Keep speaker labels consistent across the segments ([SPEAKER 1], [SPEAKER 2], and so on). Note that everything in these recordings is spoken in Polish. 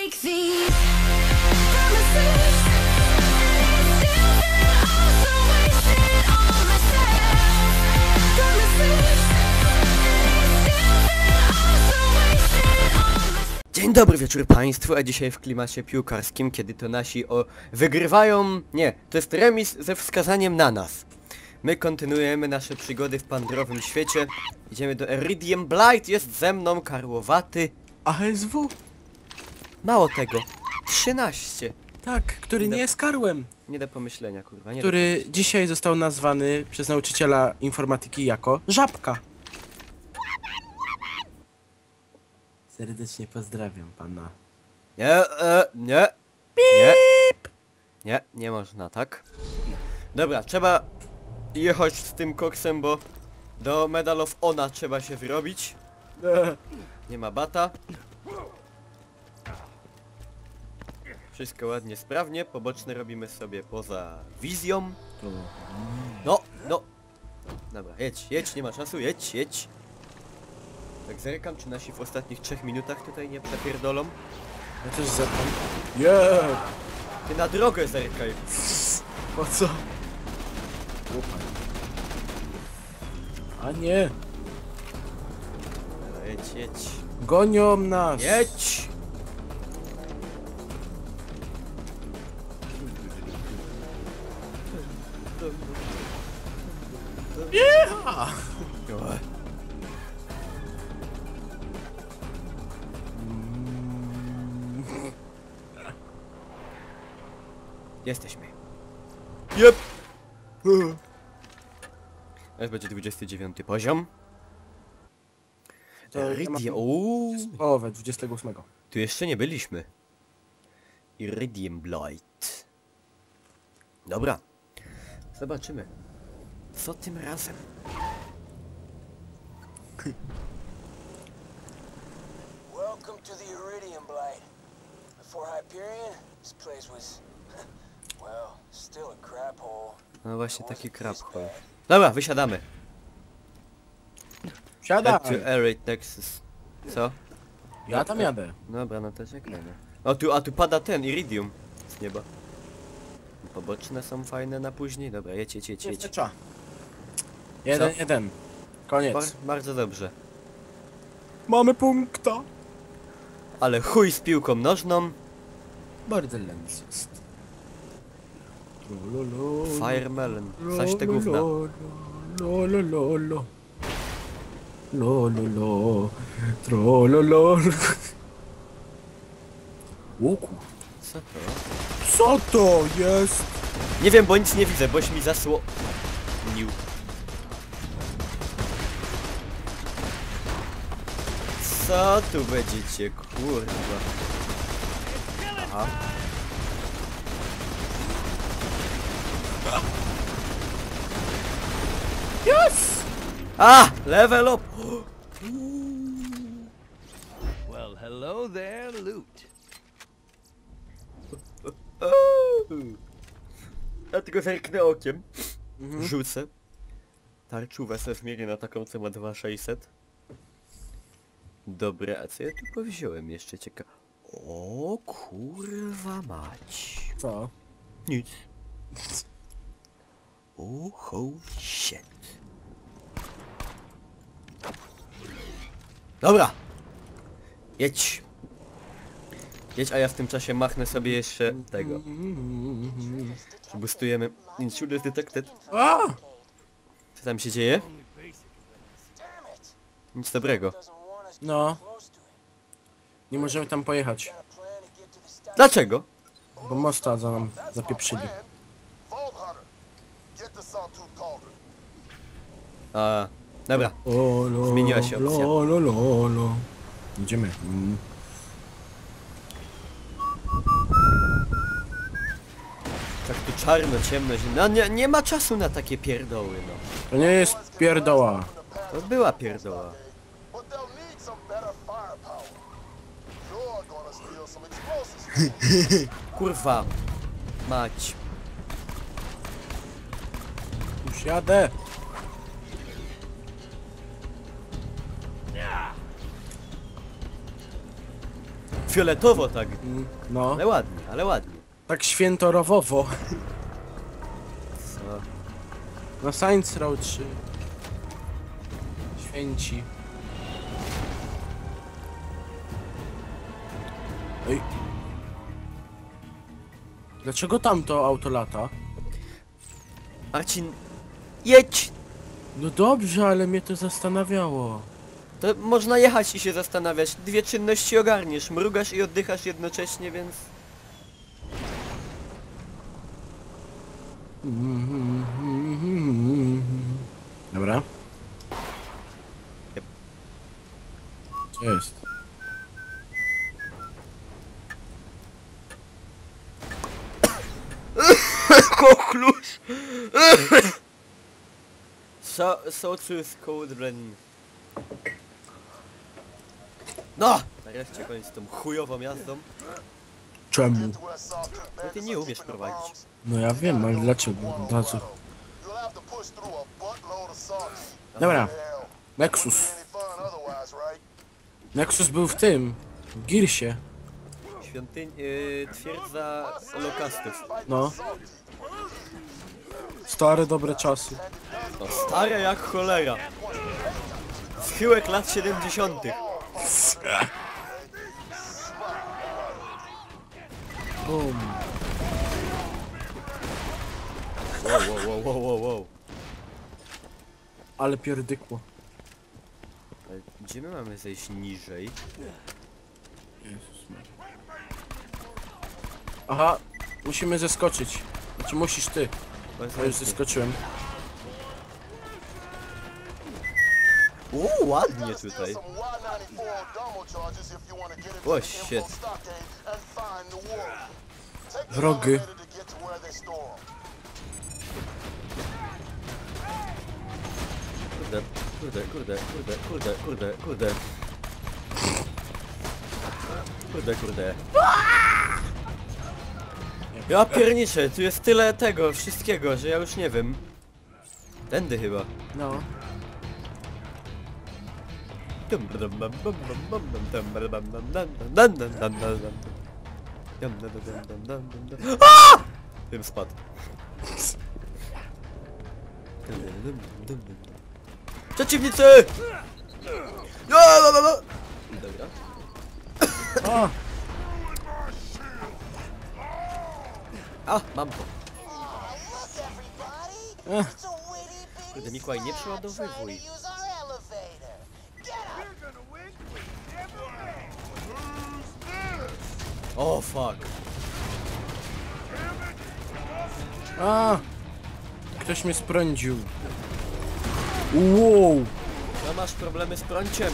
[SPEAKER 1] break these promises. Still then also wasted on myself. Promises. Still then also wasted on myself.
[SPEAKER 2] Dzień dobry wieczór Państwu, a dzisiaj w klimacie piłkarskim, kiedy to nasi wygrywają... Nie, to jest remis ze wskazaniem na nas. My kontynuujemy nasze przygody w pandrowym świecie. Idziemy do Iridium Blight, jest ze mną karłowaty.
[SPEAKER 3] ASW?
[SPEAKER 2] Mało tego, 13.
[SPEAKER 3] Tak, który nie jest karłem.
[SPEAKER 2] Nie do pomyślenia, kurwa, nie
[SPEAKER 3] Który dzisiaj został nazwany przez nauczyciela informatyki jako żabka. Serdecznie pozdrawiam pana.
[SPEAKER 2] Nie, nie. Nie. Nie, nie można tak. Dobra, trzeba jechać z tym koksem, bo do Medal of Honor trzeba się wyrobić. Nie ma bata. Wszystko ładnie, sprawnie. Poboczne robimy sobie poza wizją. No, no. Dobra, jedź, nie ma czasu, jedź. Tak zerkam, czy nasi w ostatnich 3 minutach tutaj nie przepierdolą.
[SPEAKER 3] Ja też zapam. Yeah!
[SPEAKER 2] Ty na drogę zerkaj.
[SPEAKER 3] Po co? A nie!
[SPEAKER 2] Dobra, jedź.
[SPEAKER 3] Gonią nas!
[SPEAKER 2] Jedź!
[SPEAKER 3] Yeah!
[SPEAKER 2] Jesteśmy. Jep! Aż będzie 29 poziom.
[SPEAKER 3] To ja
[SPEAKER 2] Iridium...
[SPEAKER 3] mam-
[SPEAKER 2] Uuu,
[SPEAKER 3] Połowę 28.
[SPEAKER 2] tu jeszcze nie byliśmy. Iridium Blight. Dobra. Zobaczymy. Co tym razem?
[SPEAKER 4] Welcome to the Iridium Blight. Before Hyperion, this place was, well, still a crap hole.
[SPEAKER 2] No właśnie taki crap hole. Dobra, wysiadamy.
[SPEAKER 3] Siadaj!
[SPEAKER 2] Head to Aerate Nexus. Co?
[SPEAKER 3] Ja tam jadę.
[SPEAKER 2] Dobra, no to czekaj, no. A tu pada ten Iridium z nieba. Poboczne są fajne na później. Dobra, jedź.
[SPEAKER 3] Cza. Jeden. Koniec.
[SPEAKER 2] Bardzo dobrze.
[SPEAKER 3] Mamy punkta.
[SPEAKER 2] Ale chuj z piłką nożną.
[SPEAKER 3] Borderlands jest.
[SPEAKER 2] Fire Melon. Zaś te gówna.
[SPEAKER 3] Łuku.
[SPEAKER 2] Co to?
[SPEAKER 3] Co to jest?
[SPEAKER 2] Nie wiem, bo nic nie widzę, boś mi zasłonił. Co tu będziecie, kurwa? Aha.
[SPEAKER 3] Yes!
[SPEAKER 2] A! Level up!
[SPEAKER 5] Well, hello there, loot.
[SPEAKER 2] Ja tylko zerknę okiem. Rzucę. Tarczówę sobie zmienię na taką, co ma 2600. Dobra, a co ja tu powziąłem jeszcze ciekawe? O kurwa mać.
[SPEAKER 3] Co?
[SPEAKER 2] Nic. Oh holy shit. Dobra. Jedź, a ja w tym czasie machnę sobie jeszcze tego. Boostujemy. Intruder detected.
[SPEAKER 3] A!
[SPEAKER 2] Co tam się dzieje? Nic dobrego.
[SPEAKER 3] No. Nie możemy tam pojechać,
[SPEAKER 2] Dlaczego?
[SPEAKER 3] bo mosta za nam zapieprzyli.
[SPEAKER 2] A, dobra. Zmieniła się opcja.
[SPEAKER 3] Idziemy.
[SPEAKER 2] Tak tu czarno, ciemno, zimno. No, nie ma czasu na takie pierdoły, no.
[SPEAKER 3] To nie jest pierdoła.
[SPEAKER 2] To była pierdoła. Kurwa. Mać.
[SPEAKER 3] Już jadę.
[SPEAKER 2] fioletowo tak.
[SPEAKER 3] No,
[SPEAKER 2] Ale ładnie, ale ładnie.
[SPEAKER 3] tak świętorowowo.
[SPEAKER 2] No.
[SPEAKER 3] No Saints Row 3. Święci. Ej. Dlaczego tam to auto lata?
[SPEAKER 2] Marcin, jedź!
[SPEAKER 3] No dobrze, ale mnie to zastanawiało.
[SPEAKER 2] To można jechać i się zastanawiać. Dwie czynności ogarniesz, mrugasz i oddychasz jednocześnie, więc...
[SPEAKER 3] Dobra.
[SPEAKER 2] Yep.
[SPEAKER 3] Co jest?
[SPEAKER 2] Kochlusz! So choose cold running. No! Nareszcie koniec z tą chujową jazdą.
[SPEAKER 3] Czemu?
[SPEAKER 2] No ty nie umiesz prowadzić.
[SPEAKER 3] No ja wiem, ale dlaczego? Dlaczego? Dobra. Nexus. Nexus był w tym. W Gearsie.
[SPEAKER 2] Twierdza Holokastów.
[SPEAKER 3] No. Stare dobre czasy.
[SPEAKER 2] No stare jak cholera. Schyłek lat 70.
[SPEAKER 3] Boom.
[SPEAKER 2] Wow.
[SPEAKER 3] Ale pierdykło.
[SPEAKER 2] Ale gdzie my mamy zejść niżej?
[SPEAKER 3] Jezus Maria. Aha, musimy zeskoczyć. Znaczy musisz ty. Ja już zeskoczyłem.
[SPEAKER 2] Ładnie tutaj. O, shit.
[SPEAKER 3] Wrogy.
[SPEAKER 2] Kurde. Ja pierniczę, tu jest tyle tego, wszystkiego, że ja już nie wiem. Tędy chyba.
[SPEAKER 3] No.
[SPEAKER 2] Tym spadł. Przeciwnicy! Dobra.
[SPEAKER 3] O!
[SPEAKER 2] A, mam to. Kurde, Mikołaj, nie przeładowywuj. O, fuck.
[SPEAKER 3] A! Ktoś mnie sprądził. Wow!
[SPEAKER 2] No masz problemy z prąciem.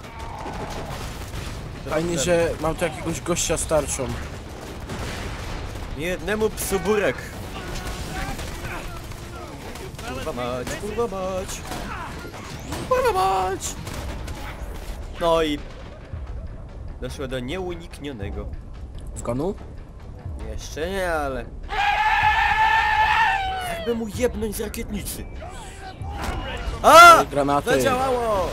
[SPEAKER 3] Fajnie, że mam tu jakiegoś gościa starszą.
[SPEAKER 2] Nie jednemu psu burek. Kurwa mać. No i... doszło do nieuniknionego.
[SPEAKER 3] Zgonął?
[SPEAKER 2] Jeszcze nie, ale... jakby mu jebnąć z rakietnicy. A!
[SPEAKER 3] Granaty.
[SPEAKER 2] Zadziałało!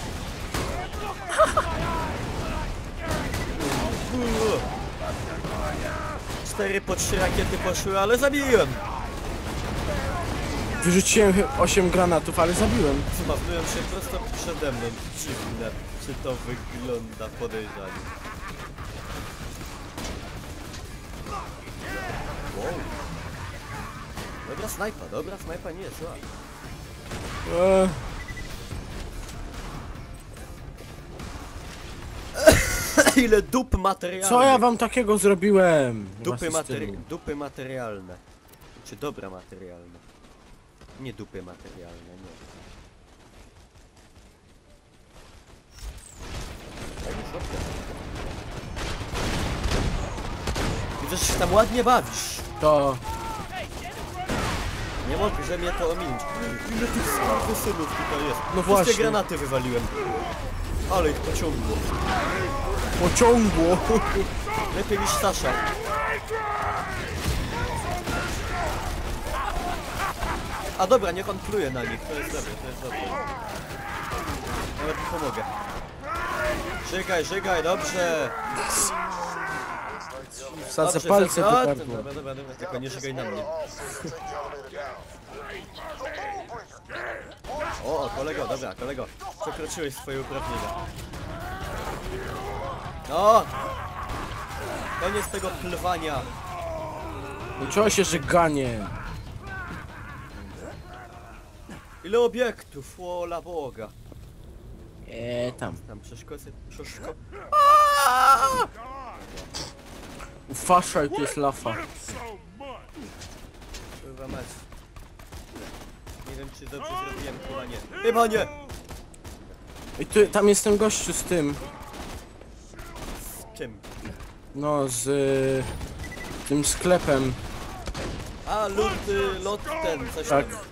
[SPEAKER 2] 4 po 3 rakiety poszły, ale zabiłem!
[SPEAKER 3] Wyrzuciłem 8 granatów, ale zabiłem.
[SPEAKER 2] Zmawnują się prosto przede mną. Dziwne, czy to wygląda podejrzanie. Wow. Dobra snajpa nie jest zła. Ile dup materialnych.
[SPEAKER 3] Co ja wam takiego zrobiłem?
[SPEAKER 2] Dupy materialne. Czy dobra materialne? Nie dupy materialne, nie. Tak jest dobrze. Widzę, że się tam ładnie bawisz.
[SPEAKER 3] To...
[SPEAKER 2] Nie mogę mnie to ominąć. Ile tych skurwysynów tutaj jest.
[SPEAKER 3] No
[SPEAKER 2] Wszystkie
[SPEAKER 3] właśnie.
[SPEAKER 2] granaty wywaliłem. Ale ich pociągło.
[SPEAKER 3] Pociągło!
[SPEAKER 2] Lepiej niż Sasza. A dobra, niech on pluje na nich, to jest dobre. Nawet mi pomogę. Żygaj, dobrze.
[SPEAKER 3] Wsadzę
[SPEAKER 2] Dobrze,
[SPEAKER 3] palce do
[SPEAKER 2] dobra,
[SPEAKER 3] gardła.
[SPEAKER 2] dobra, tylko nie żygaj na mnie. O, kolego, dobra, kolego. Przekroczyłeś swoje uprawnienia. No! Koniec tego plwania.
[SPEAKER 3] Uczyło się żyganie.
[SPEAKER 2] Ile obiektów, wola Boga.
[SPEAKER 3] Tam.
[SPEAKER 2] Tam przeszkodzę,
[SPEAKER 3] Ufaszaj, to jest lafa.
[SPEAKER 2] Kurwa mać. Nie wiem czy dobrze zrobiłem, chyba nie. Chyba nie!
[SPEAKER 3] I tu, tam jest ten gościu z tym.
[SPEAKER 2] Z czym?
[SPEAKER 3] No, z tym sklepem.
[SPEAKER 2] A, lot ten, coś
[SPEAKER 3] Tak.
[SPEAKER 2] tam.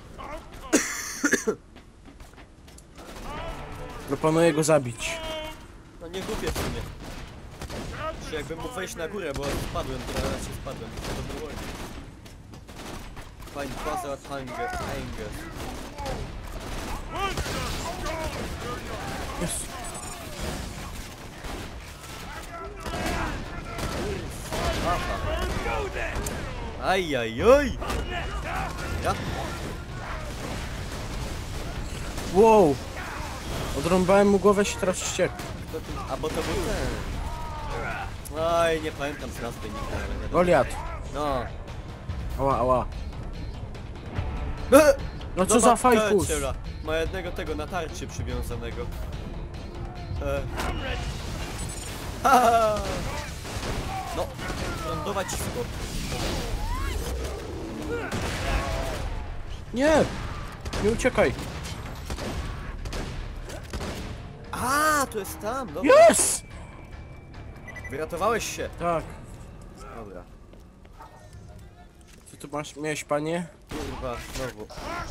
[SPEAKER 3] Proponuję go zabić.
[SPEAKER 2] No nie głupie w sumie. Czy jakbym mógł wejść na górę, bo spadłem, to na razie spadłem. To było. Find Bazar Hanger.
[SPEAKER 3] Jest.
[SPEAKER 2] Aha. Ajajoj! Ja?
[SPEAKER 3] Wow! Odrąbałem mu głowę, się teraz wściekł.
[SPEAKER 2] Kto tu? A bo to był ten. Oj, nie pamiętam z nazwy nigdy, ale wiadomo.
[SPEAKER 3] Goliat.
[SPEAKER 2] No.
[SPEAKER 3] Ała, ała. No co za fajkus?
[SPEAKER 2] Ma jednego tego na tarczy przywiązanego. Ha! No, lądować w skok.
[SPEAKER 3] Nie! Nie uciekaj.
[SPEAKER 2] A, to jest tam, dobra.
[SPEAKER 3] Yes!
[SPEAKER 2] Wyratowałeś się.
[SPEAKER 3] Tak.
[SPEAKER 2] Dobra.
[SPEAKER 3] Co tu miałeś, panie?
[SPEAKER 2] Kurwa, znowu.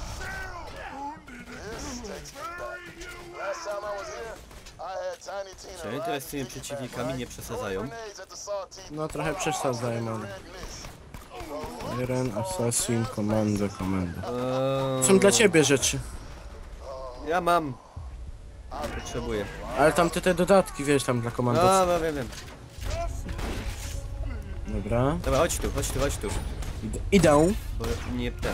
[SPEAKER 4] Last time I was here, I had Tiny Tina
[SPEAKER 2] Czy interes z tymi przeciwnikami nie przesadzają?
[SPEAKER 3] No trochę przesadzają, ale... Iron Assassin, komando. Są dla ciebie rzeczy.
[SPEAKER 2] Ja mam. Potrzebuję.
[SPEAKER 3] Ale tam te dodatki, wiesz, tam dla komandosów.
[SPEAKER 2] No, wiem.
[SPEAKER 3] Dobra.
[SPEAKER 2] Dobra, chodź tu.
[SPEAKER 3] Idę.
[SPEAKER 2] Bo nie ten.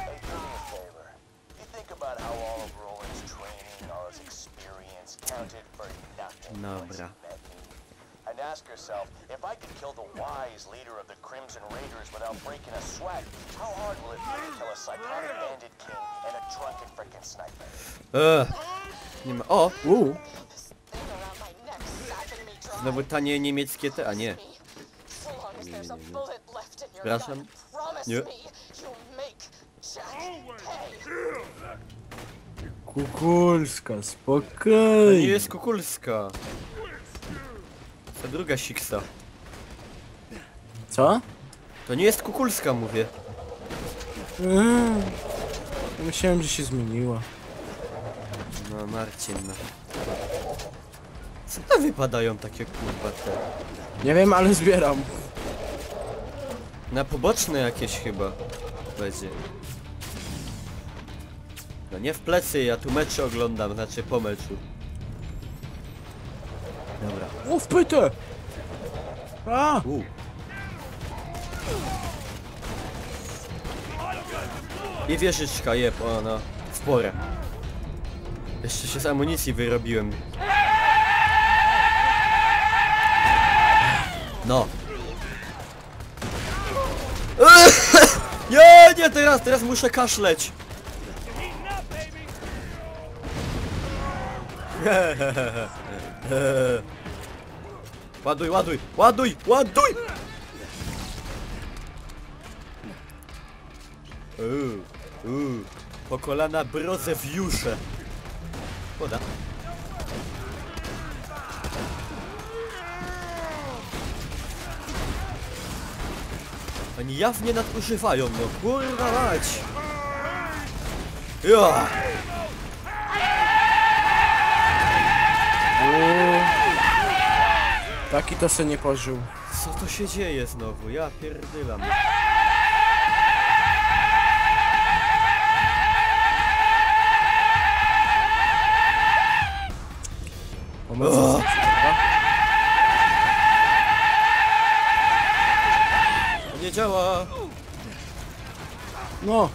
[SPEAKER 4] You think about how all of Roland's training, all his experience counted for nothing.
[SPEAKER 2] Dobra.
[SPEAKER 4] And ask yourself, if I could kill the wise leader of the Crimson Raiders without breaking a sweat, how hard will it be to kill a psychotic bandit king and a drunken frickin' sniper?
[SPEAKER 2] Nie ma. O!
[SPEAKER 1] This thing around my neck sapping me dry.
[SPEAKER 2] Znowu tanie niemieckie te. A nie.
[SPEAKER 1] So long as there's a bullet left in your
[SPEAKER 2] Przepraszam.
[SPEAKER 1] gun, promise
[SPEAKER 2] Nie.
[SPEAKER 1] me you'll make Jack pay.
[SPEAKER 3] Kukulska,
[SPEAKER 2] To nie
[SPEAKER 3] spokojnie.
[SPEAKER 2] jest kukulska. To druga siksa.
[SPEAKER 3] Co?
[SPEAKER 2] To nie jest kukulska, mówię.
[SPEAKER 3] Myślałem, że się zmieniła.
[SPEAKER 2] No Marcin, no. Co to wypadają takie kurwa te?
[SPEAKER 3] Nie wiem, ale zbieram.
[SPEAKER 2] Na poboczne jakieś chyba będzie. No nie w plecy, ja tu mecze oglądam, znaczy po meczu. Dobra.
[SPEAKER 3] O, w pytę! A!
[SPEAKER 2] I wieżyczka, jeb, ona spore. Jeszcze się z amunicji wyrobiłem. No. Nie, teraz muszę kaszleć. Ładuj! Po kolana brozę w jusze. Woda. Oni jawnie nadużywają, no kurwa mać. Ja.
[SPEAKER 3] Taki to se nie pożył.
[SPEAKER 2] Co to się dzieje znowu? Ja pierdylam. działa.
[SPEAKER 3] No,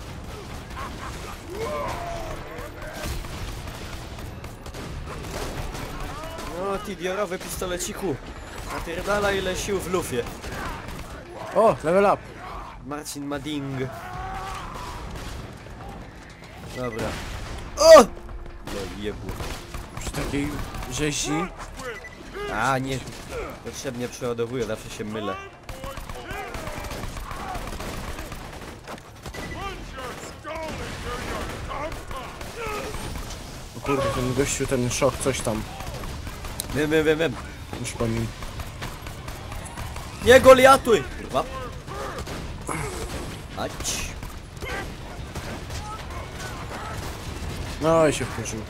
[SPEAKER 2] No, ty diorowy pistoleciku. Napierdala ile sił w lufie.
[SPEAKER 3] o, level up.
[SPEAKER 2] Marcin Mading. Dobra. O! No jebło.
[SPEAKER 3] Przy takiej rzezi.
[SPEAKER 2] A, nie. Potrzebnie przeładowuję, zawsze się mylę.
[SPEAKER 3] O kurde, ten gościu, ten szok, coś tam.
[SPEAKER 2] Wiem.
[SPEAKER 3] Już po nim.
[SPEAKER 2] Nie goliatuj! Kurwa. Ać.
[SPEAKER 3] No i się wkurzył.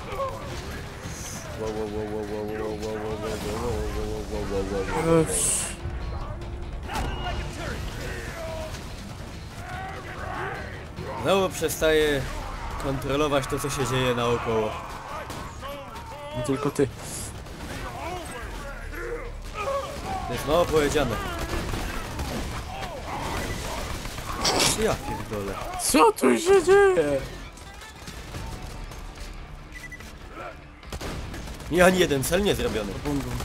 [SPEAKER 2] Znowu przestaję kontrolować to, co się dzieje naokoło.
[SPEAKER 3] Nie tylko ty.
[SPEAKER 2] To jest mało powiedziane. Ja pierdolę.
[SPEAKER 3] Co tu się dzieje?
[SPEAKER 2] Nie, ani jeden cel nie zrobiony.
[SPEAKER 3] Bum, bum,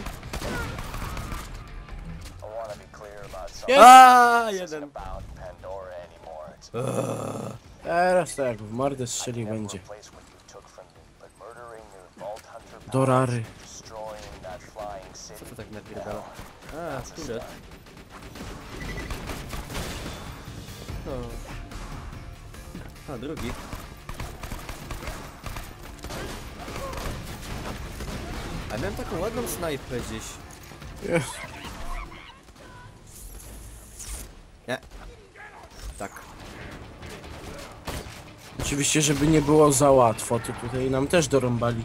[SPEAKER 4] I want to be clear about something.
[SPEAKER 3] Jest!
[SPEAKER 2] A,
[SPEAKER 4] This isn't
[SPEAKER 2] jeden.
[SPEAKER 4] about Pandora anymore. It's
[SPEAKER 3] Teraz to jak w mordę strzeli
[SPEAKER 4] never
[SPEAKER 3] będzie.
[SPEAKER 4] replace what you took from me, but murdering your Vault Hunter
[SPEAKER 3] Dorary.
[SPEAKER 4] powers, destroying that flying city.
[SPEAKER 2] Co to tak napierdala? A, skórę. A, drugi. A miałem taką ładną snajpę gdzieś.
[SPEAKER 3] Jest.
[SPEAKER 2] Nie. Tak.
[SPEAKER 3] Oczywiście, żeby nie było za łatwo, to tutaj nam też dorąbali.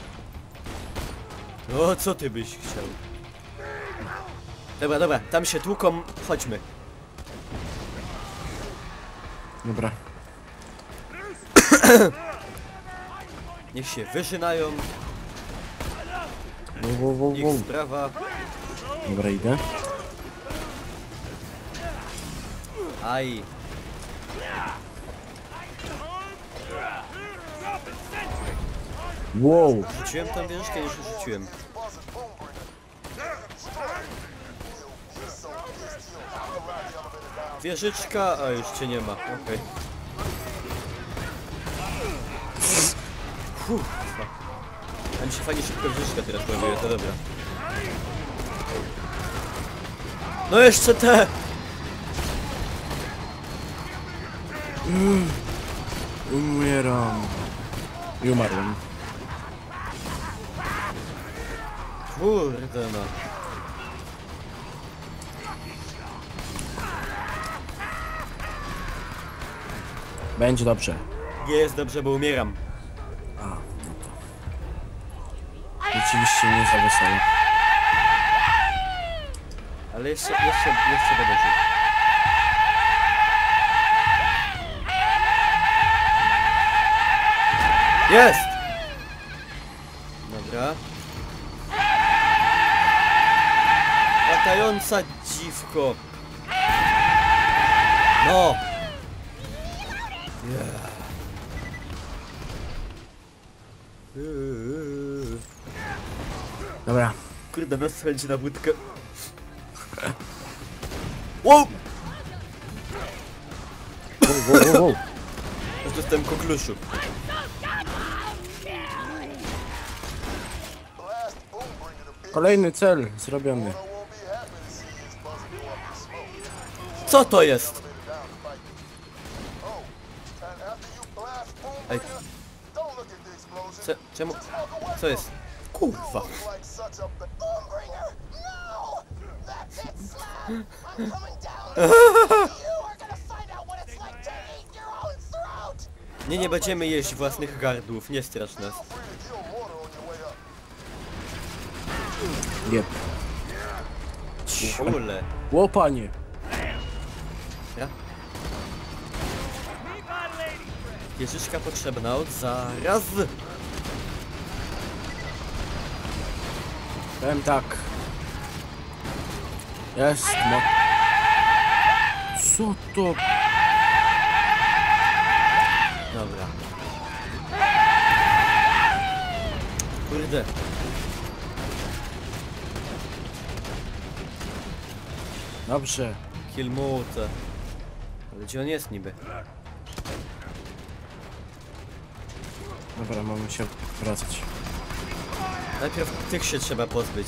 [SPEAKER 2] O, co ty byś chciał? Dobra, tam się tłuką, chodźmy.
[SPEAKER 3] Dobra.
[SPEAKER 2] Niech się wyżynają,
[SPEAKER 3] Wow.
[SPEAKER 2] ich sprawa.
[SPEAKER 3] Dobra, idę.
[SPEAKER 2] Aj.
[SPEAKER 3] Wow.
[SPEAKER 2] Rzuciłem tam wieżyczkę, już rzuciłem. Wieżyczka, a już cię nie ma, okej. A mi się fajnie szybko wieżyczka teraz pojawuje, to dobra. No jeszcze te!
[SPEAKER 3] Umieram. I umarłem.
[SPEAKER 2] Kurde no.
[SPEAKER 3] Będzie dobrze.
[SPEAKER 2] Jest dobrze, bo umieram.
[SPEAKER 3] A, no to. Rzeczywiście nie za wesoło.
[SPEAKER 2] Ale jeszcze będę żył. Jest! Dobra. Latająca dziwko. No!
[SPEAKER 3] Dobra.
[SPEAKER 2] Kurde, nas schodzi na budkę. Wow!
[SPEAKER 3] Wow.
[SPEAKER 2] Aż dostałem kokluszu.
[SPEAKER 3] Kolejny cel zrobiony.
[SPEAKER 2] Co to jest? Ej. Czemu? Co jest? Kurwa.
[SPEAKER 1] Boombringer! No! That's it, Slab! I'm coming down! You are gonna find out what it's like to eat your own throat!
[SPEAKER 2] Nie będziemy jeść własnych gardłów, nie strasz nas.
[SPEAKER 3] Jep.
[SPEAKER 2] Ciule.
[SPEAKER 3] Ło, panie.
[SPEAKER 2] Ja? Wieżyczka potrzebna od zaraz.
[SPEAKER 3] Powiem tak. Jest, no. Co to?
[SPEAKER 2] Dobra. Kurde.
[SPEAKER 3] Dobrze.
[SPEAKER 2] Kilmute. Ale gdzie on jest niby?
[SPEAKER 3] Dobra, mamy się wracać.
[SPEAKER 2] Najpierw tych się trzeba pozbyć.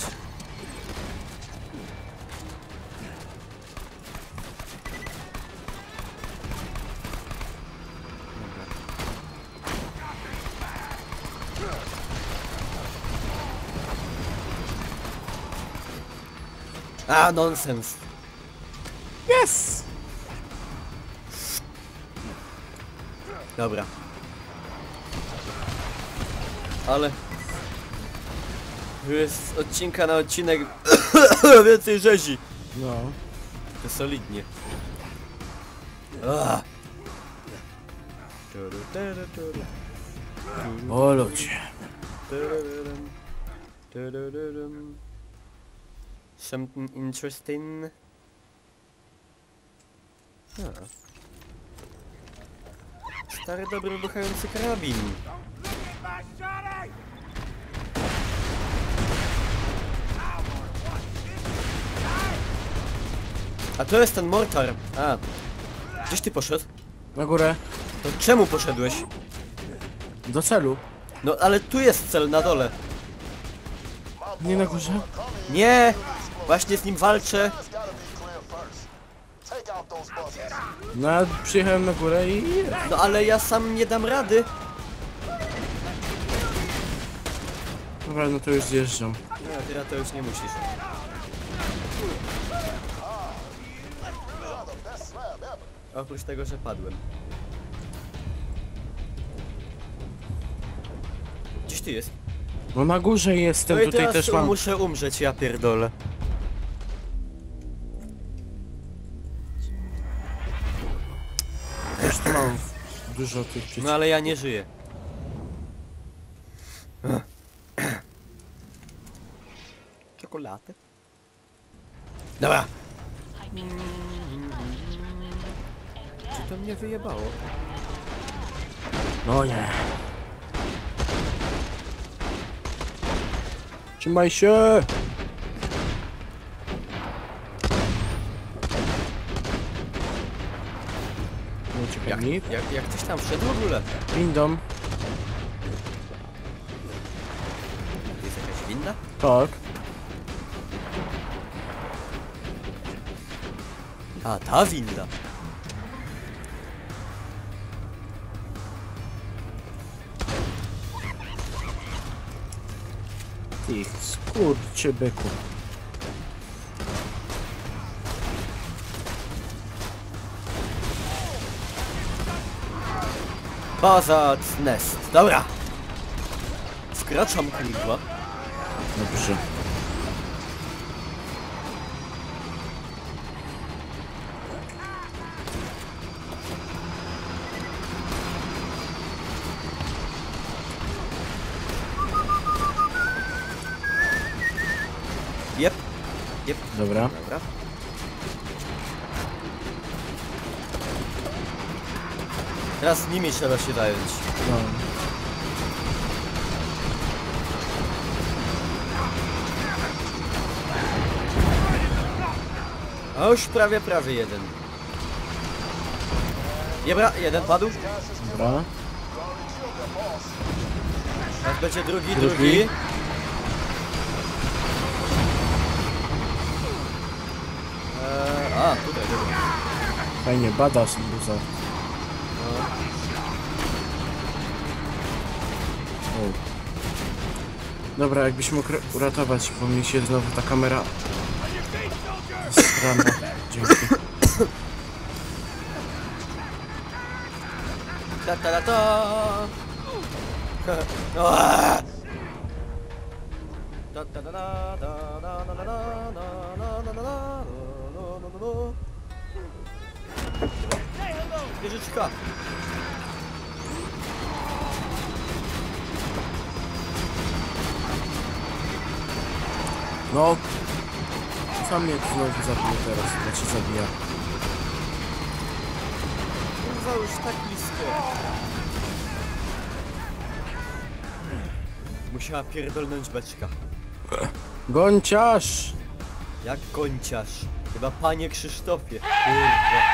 [SPEAKER 2] A, nonsens.
[SPEAKER 3] Yes!
[SPEAKER 2] Dobra. Ale... jest z odcinka na odcinek więcej rzezi.
[SPEAKER 3] No.
[SPEAKER 2] To solidnie. Ah.
[SPEAKER 3] O ludzie.
[SPEAKER 2] Something interesting. Stary, dobry, buchający karabin. A to jest ten mortar. A. Gdzieś ty poszedł?
[SPEAKER 3] Na górę.
[SPEAKER 2] To czemu poszedłeś?
[SPEAKER 3] Do celu.
[SPEAKER 2] No ale tu jest cel na dole.
[SPEAKER 3] Nie na górze?
[SPEAKER 2] Nie! Właśnie z nim walczę.
[SPEAKER 4] It's gotta be clear first. Take out those buzzers.
[SPEAKER 3] No, ja przyjechałem na górę i...
[SPEAKER 2] No ale ja sam nie dam rady.
[SPEAKER 3] Dobra, no to już zjeżdżam.
[SPEAKER 2] Nie, teraz to już nie musisz.
[SPEAKER 4] You're the best slab ever.
[SPEAKER 2] Oprócz tego, że padłem. Gdzieś ty jest?
[SPEAKER 3] No na górze jestem,
[SPEAKER 2] No i
[SPEAKER 3] tutaj
[SPEAKER 2] teraz
[SPEAKER 3] też mam...
[SPEAKER 2] muszę umrzeć, ja pierdolę.
[SPEAKER 3] Też tu mam dużo tych przeciw...
[SPEAKER 2] No ale ja nie żyję. Czekoladę? Dobra. Czy to mnie wyjebało?
[SPEAKER 3] No nie. Trzymaj się! Nie uciekaj mi.
[SPEAKER 2] Jak ktoś tam wszedł w ogóle?
[SPEAKER 3] Windą.
[SPEAKER 2] Jest jakaś winda?
[SPEAKER 3] Tak.
[SPEAKER 2] A, ta winda.
[SPEAKER 3] Ty skurczy byku.
[SPEAKER 2] Buzzard's Nest. Dobra. Wkraczam, kurwa.
[SPEAKER 3] Dobrze.
[SPEAKER 2] Jep. Jep.
[SPEAKER 3] Dobra.
[SPEAKER 2] Dobra. Teraz z nimi trzeba się zająć.
[SPEAKER 3] No.
[SPEAKER 2] A już prawie jeden. Dobra, jeden padł.
[SPEAKER 3] Dobra.
[SPEAKER 2] Teraz będzie drugi.
[SPEAKER 3] Drugi.
[SPEAKER 2] A, tutaj, dobra.
[SPEAKER 3] Fajnie, badass buza. O. Dobra, jakbyś mógł uratować, bo mi się znowu ta kamera... Rana. Dzięki.
[SPEAKER 2] Ta ta ta ta. Aaa! Ta ta ta ta ta na na na na na na na na. Wieżyczka.
[SPEAKER 3] No. Sam mnie znowu zabije teraz, znaczy zabija.
[SPEAKER 2] kurwa już tak blisko. Musiała pierdolnąć beczka.
[SPEAKER 3] Gonciarz!
[SPEAKER 2] Jak końciarz. Chyba panie Krzysztofie. Kurwa.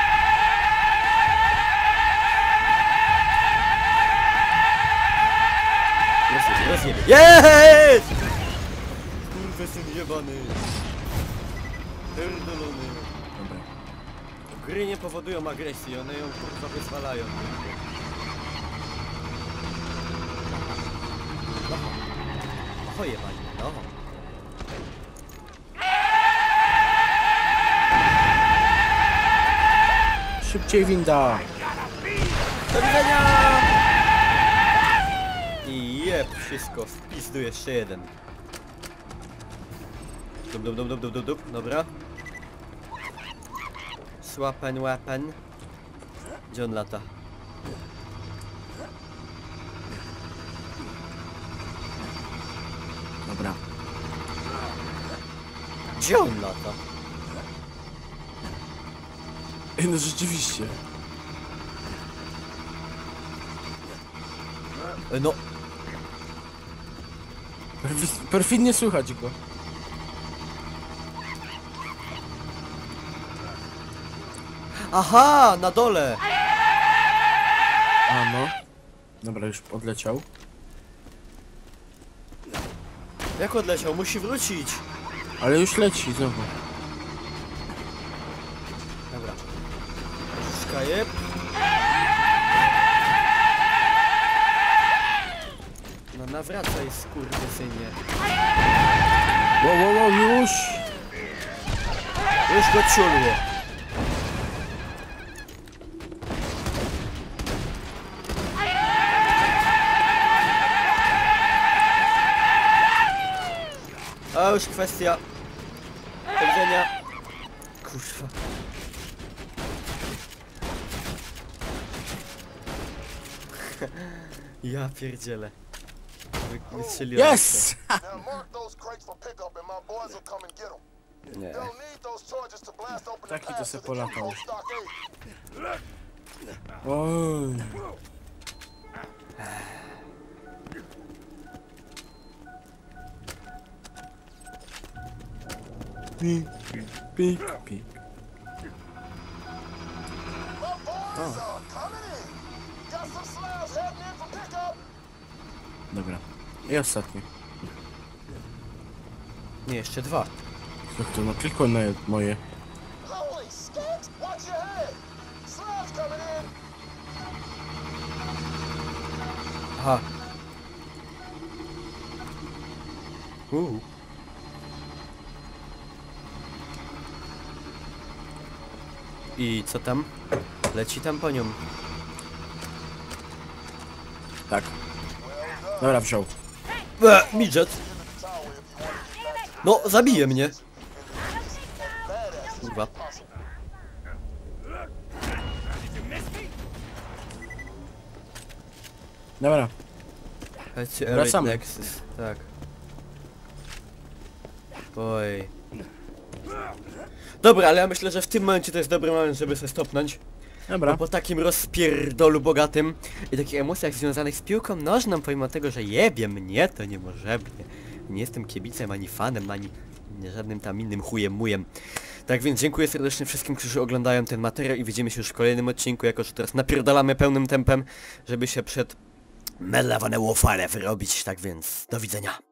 [SPEAKER 2] Rozjebie. Jest! Kurwa syn jebany. Pierdolony.
[SPEAKER 3] Dobra.
[SPEAKER 2] Gry nie powodują agresji, one ją kurwa wyzwalają. No. O jebanie, no.
[SPEAKER 3] Szybciej winda!
[SPEAKER 2] Do widzenia! I jeb, wszystko, w pizdu jeszcze jeden. Dup, dobra. Słapen, łapen. Gdzie on lata?
[SPEAKER 3] Dobra.
[SPEAKER 2] Gdzie on lata?
[SPEAKER 3] Ej, no rzeczywiście.
[SPEAKER 2] No,
[SPEAKER 3] Perfidnie słychać go.
[SPEAKER 2] aha, na dole!
[SPEAKER 3] A no. Dobra, już odleciał.
[SPEAKER 2] Jak odleciał? Musi wrócić!
[SPEAKER 3] Ale już leci znowu.
[SPEAKER 2] Dobra. Szkajeb. No nawracaj, skurwysynie.
[SPEAKER 3] Wow, już!
[SPEAKER 2] Już go ciulło. A już kwestia powiedzenia. Kurwa. Ja pierdzielę. Wystrzeliłem
[SPEAKER 3] Yes!
[SPEAKER 1] Now mark those crates for pickup and my boys will come and get them.
[SPEAKER 2] Nie.
[SPEAKER 1] They'll need those charges to blast open the
[SPEAKER 3] Taki to
[SPEAKER 1] pass
[SPEAKER 3] se
[SPEAKER 1] to the
[SPEAKER 3] polatał.
[SPEAKER 1] Kimco stockade.
[SPEAKER 3] Oj. Pik, pik, pik.
[SPEAKER 1] My boys are coming in. Got some slabs heading in for pickup.
[SPEAKER 3] Dobra. I ostatni.
[SPEAKER 2] Nie, jeszcze dwa.
[SPEAKER 3] Jak to, no tylko na moje.
[SPEAKER 1] Holy skit! Watch your head. Slabs coming in.
[SPEAKER 2] Aha. I co tam? Leci tam po nią.
[SPEAKER 3] Tak. Dobra, wziął.
[SPEAKER 2] Midget! No, zabije mnie! Kurwa.
[SPEAKER 3] Dobra.
[SPEAKER 2] Chodźcie,
[SPEAKER 3] Wracamy.
[SPEAKER 2] Elite Nexus. Tak. Oj. Dobra, ale ja myślę, że w tym momencie to jest dobry moment, żeby się stopnąć.
[SPEAKER 3] Dobra.
[SPEAKER 2] Bo po takim rozpierdolu bogatym i takich emocjach związanych z piłką nożną, pomimo tego, że jebie mnie, to niemożebnie. Nie jestem kiebicem, ani fanem, ani żadnym tam innym chujem mujem. Tak więc dziękuję serdecznie wszystkim, którzy oglądają ten materiał i widzimy się już w kolejnym odcinku, jako że teraz napierdalamy pełnym tempem, żeby się przed Medal of Honor wyrobić. Tak więc do widzenia.